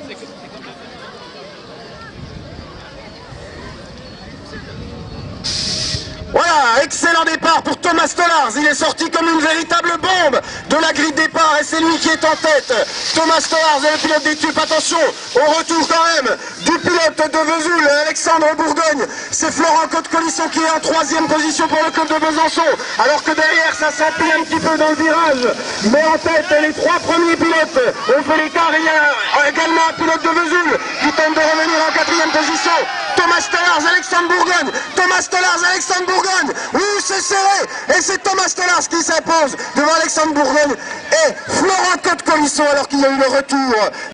Voilà, excellent départ pour Thomas Stolarz. Il est sorti comme une véritable bombe de la grille de départ et c'est lui qui est en tête. Thomas Stolarz est le pilote des tubes. Attention, au retour quand même du pilote de Vesoul, Alexandre Bourgogne. C'est Florent Côte-Colisson qui est en 3e position pour le club de Besançon. Alors que derrière, ça s'empile un petit peu dans le virage. Mais en tête, les 3 premiers pilotes ont fait l'écart. Il y a également un pilote de Vesoul qui tente de revenir en 4e position. Thomas Stolarz, Alexandre Bourgogne. Thomas Stolarz, Alexandre Bourgogne. Oui, c'est serré. Et c'est Thomas Stolarz qui s'impose devant Alexandre Bourgogne et Florent Côte-Colisson alors qu'il y a eu le retour